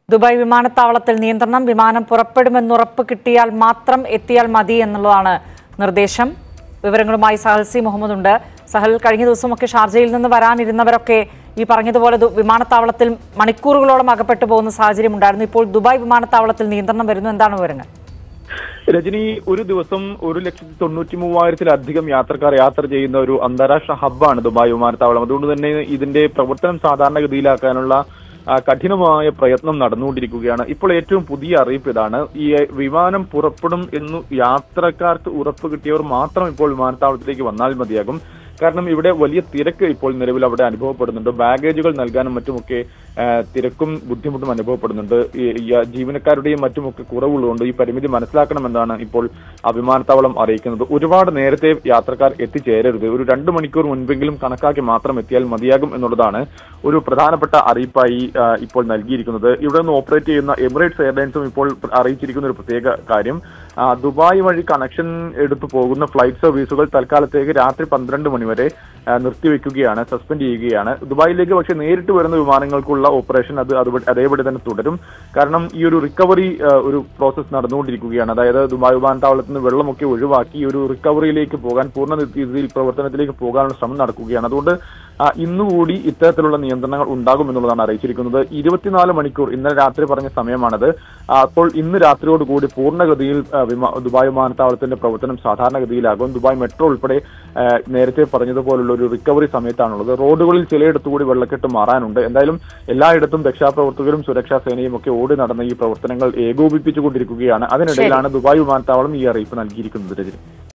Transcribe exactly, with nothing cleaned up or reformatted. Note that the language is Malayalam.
ദുബായ് വിമാനത്താവളത്തിൽ നിയന്ത്രണം. വിമാനം പുറപ്പെടുമെന്നുറപ്പ് കിട്ടിയാൽ മാത്രം എത്തിയാൽ മതി എന്നുള്ളതാണ് നിർദ്ദേശം. വിവരങ്ങളുമായി സഹൽ സി മുഹമ്മദ് ഉണ്ട്. സഹൽ, കഴിഞ്ഞ ദിവസമൊക്കെ ഷാർജയിൽ നിന്ന് വരാനിരുന്നവരൊക്കെ ഈ പറഞ്ഞതുപോലെ വിമാനത്താവളത്തിൽ മണിക്കൂറുകളോളം അകപ്പെട്ടു പോകുന്ന സാഹചര്യം ഉണ്ടായിരുന്നു. ഇപ്പോൾ ദുബായ് വിമാനത്താവളത്തിൽ നിയന്ത്രണം വരുന്നു. എന്താണ് വിവരങ്ങൾ? രജനി, ഒരു ദിവസം ഒരു ലക്ഷത്തി തൊണ്ണൂറ്റി മൂവായിരത്തിലധികം യാത്രക്കാർ യാത്ര ചെയ്യുന്ന ഒരു അന്താരാഷ്ട്ര ഹബ്ബാണ് ദുബായ് വിമാനത്താവളം. അതുകൊണ്ട് തന്നെ ഇതിന്റെ പ്രവർത്തനം സാധാരണഗതിയിലാക്കാനുള്ള കഠിനമായ പ്രയത്നം നടന്നുകൊണ്ടിരിക്കുകയാണ്. ഇപ്പോൾ ഏറ്റവും പുതിയ അറിയിപ്പ് ഇതാണ്. ഈ വിമാനം പുറപ്പെടും എന്നു യാത്രക്കാർക്ക് ഉറപ്പ് കിട്ടിയവർ മാത്രം ഇപ്പോൾ വിമാനത്താവളത്തിലേക്ക് വന്നാൽ മതിയാകും. കാരണം ഇവിടെ വലിയ തിരക്ക് ഇപ്പോൾ നിലവിൽ അവിടെ അനുഭവപ്പെടുന്നുണ്ട്. ബാഗേജുകൾ നൽകാനും മറ്റുമൊക്കെ തിരക്കും ബുദ്ധിമുട്ടും അനുഭവപ്പെടുന്നുണ്ട്. ജീവനക്കാരുടെയും മറ്റുമൊക്കെ കുറവുള്ളതുകൊണ്ട് ഈ പരിമിതി മനസ്സിലാക്കണമെന്നാണ് ഇപ്പോൾ ആ വിമാനത്താവളം അറിയിക്കുന്നത്. ഒരുപാട് നേരത്തെ യാത്രക്കാർ എത്തിച്ചേരരുത്, ഒരു രണ്ടു മണിക്കൂർ മുൻപെങ്കിലും കണക്കാക്കി മാത്രം എത്തിയാൽ മതിയാകും എന്നുള്ളതാണ് ഒരു പ്രധാനപ്പെട്ട അറിയിപ്പായി ഇപ്പോൾ നൽകിയിരിക്കുന്നത്. ഇവിടെ നിന്ന് ഓപ്പറേറ്റ് ചെയ്യുന്ന എമിറേറ്റ്സ് എയർലൈൻസും ഇപ്പോൾ അറിയിച്ചിരിക്കുന്ന ഒരു പ്രത്യേക കാര്യം, ദുബായ് വഴി കണക്ഷൻ എടുത്തു പോകുന്ന ഫ്ലൈറ്റ് സർവീസുകൾ തൽക്കാലത്തേക്ക് രാത്രി പന്ത്രണ്ട് മണി വരെ നിർത്തിവെക്കുകയാണ്, സസ്പെൻഡ് ചെയ്യുകയാണ്. ദുബായിലേക്ക് പക്ഷേ നേരിട്ട് വരുന്ന വിമാനങ്ങൾക്കുള്ള ഓപ്പറേഷൻ അത് അതേപടി തന്നെ തുടരും. കാരണം ഈ ഒരു റിക്കവറി ഒരു പ്രോസസ് നടന്നുകൊണ്ടിരിക്കുകയാണ്. അതായത് ദുബായ് വിമാനത്താവളത്തിൽ നിന്ന് വെള്ളമൊക്കെ ഒഴിവാക്കി ഒരു റിക്കവറിയിലേക്ക് പോകാൻ, പൂർണ്ണ രീതിയിൽ പ്രവർത്തനത്തിലേക്ക് പോകാനുള്ള ശ്രമം നടക്കുകയാണ്. അതുകൊണ്ട് ഇന്നുകൂടി ഇത്തരത്തിലുള്ള നിയന്ത്രണങ്ങൾ ഉണ്ടാകും എന്നുള്ളതാണ് അറിയിച്ചിരിക്കുന്നത്. ഇരുപത്തിനാല് മണിക്കൂർ ഇന്നലെ രാത്രി പറഞ്ഞ സമയമാണത്. അപ്പോൾ ഇന്ന് രാത്രിയോടുകൂടി പൂർണ്ണഗതിയിൽ ദുബായ് വിമാനത്താവളത്തിന്റെ പ്രവർത്തനം സാധാരണഗതിയിലാകും. ദുബായ് മെട്രോ ഉൾപ്പെടെ നേരത്തെ പറഞ്ഞതുപോലുള്ള ഒരു റിക്കവറി സമയത്താണുള്ളത്. റോഡുകളിൽ ചിലയിടത്തുകൂടി വെള്ളക്കെട്ട് മാറാനുണ്ട്. എന്തായാലും എല്ലായിടത്തും രക്ഷാപ്രവർത്തകരും സുരക്ഷാ സേനയും ഒക്കെ ഓടി നടന്ന ഈ പ്രവർത്തനങ്ങൾ ഏകോപിപ്പിച്ചുകൊണ്ടിരിക്കുകയാണ്. അതിനിടയിലാണ് ദുബായ് വിമാനത്താവളം ഈ അറിയിപ്പ് നൽകിയിരിക്കുന്നത്.